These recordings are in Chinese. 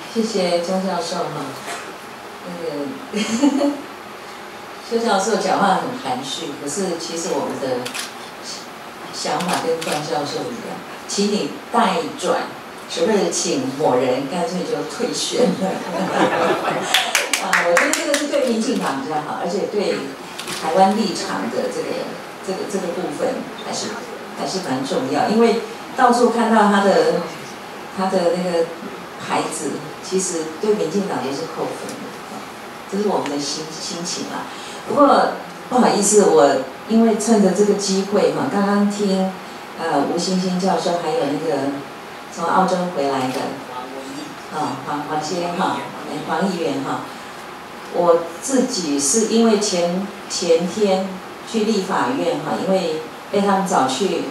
谢谢钟教授哈。邱教授讲话很含蓄，可是其实我们的想法跟段教授一样，请你代转，是不是请某人干脆就退选了？我觉得这个是对民进党比较好，而且对台湾立场的这个部分还是蛮重要，因为到处看到他的那个牌子，其实对民进党都是扣分的，这是我们的心情啦。不过不好意思，我因为趁着这个机会哈，刚刚听吴欣欣教授还有那个从澳洲回来的黄先哈，黄议员哈，我自己是因为前天去立法院哈，因为被他们找去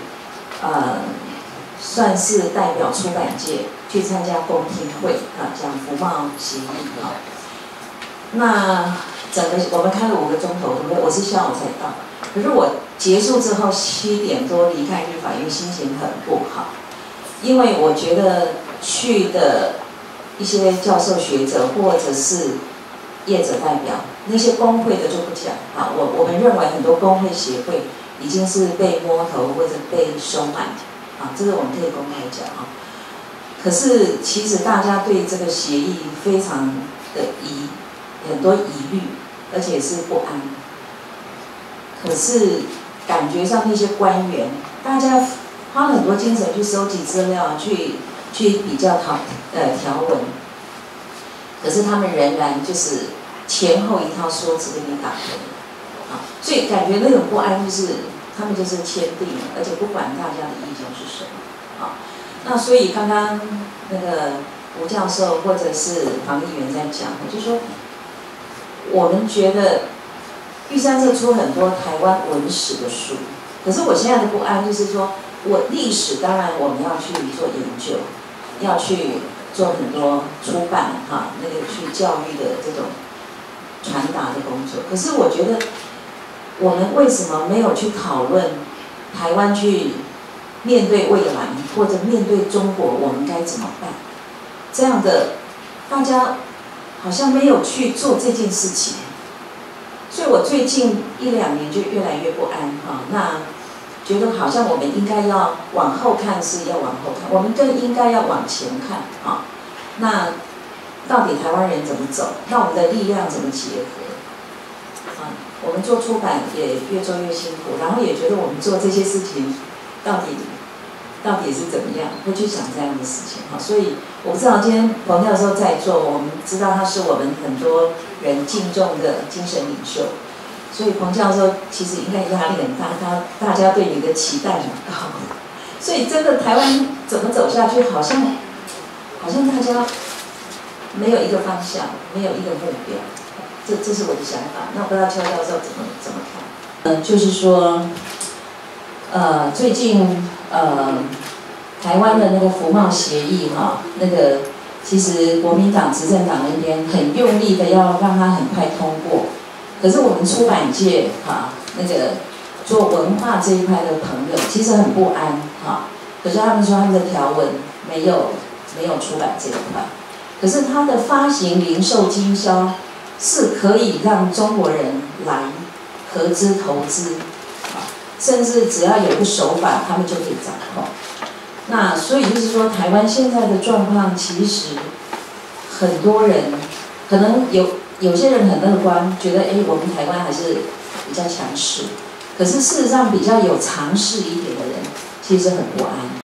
算是代表出版界去参加公听会啊，讲服贸协议哈。那整个我们开了5个钟头，对不对？我是下午才到，可是我结束之后7点多离开立法院，心情很不好，因为我觉得去的一些教授学者或者是业者代表，那些工会的就不讲啊。我们认为很多工会协会已经是被摸头或者被收买啊，这个我们可以公开讲啊。可是其实大家对这个协议非常的很多疑虑，而且是不安。可是感觉上那些官员，大家花了很多精神去收集资料，去比较条文，可是他们仍然就是前后一套说辞给你打分，啊，所以感觉那种不安就是他们就是签订了，而且不管大家的意见是什么，啊，那所以刚刚那个吴教授或者是黄议员在讲，就说我们觉得玉山社出很多台湾文史的书，可是我现在的不安就是说，我历史当然我们要去做研究，要去做很多出版哈，那个去教育的这种传达的工作。可是我觉得，我们为什么没有去讨论台湾去面对未来，或者面对中国，我们该怎么办？这样的大家好像没有去做这件事情，所以我最近1、2年就越来越不安哈。那觉得好像我们应该要往后看，是要往后看，我们更应该要往前看啊。那到底台湾人怎么走？那我们的力量怎么结合？啊，我们做出版也越做越辛苦，然后也觉得我们做这些事情到底是怎么样？会去想这样的事情哈。所以我不知道今天彭教授在座，我们知道他是我们很多人敬重的精神领袖。所以彭教授其实应该压力很大，大家对你的期待很高，所以真的台湾怎么走下去，好像大家没有一个方向，没有一个目标，这是我的想法。那不知道邱教授怎么看？就是说，最近台湾的那个服贸协议哈，那个其实国民党执政党那边很用力的要让它很快通过。可是我们出版界那个做文化这一块的朋友其实很不安可是他们说他们的条文没有出版这一块，可是它的发行、零售、经销是可以让中国人来合资投资甚至只要有个手法，他们就可以掌控。那所以就是说，台湾现在的状况，其实很多人可能有些人很乐观，觉得我们台湾还是比较强势。可是事实上，比较有尝试一点的人，其实很不安。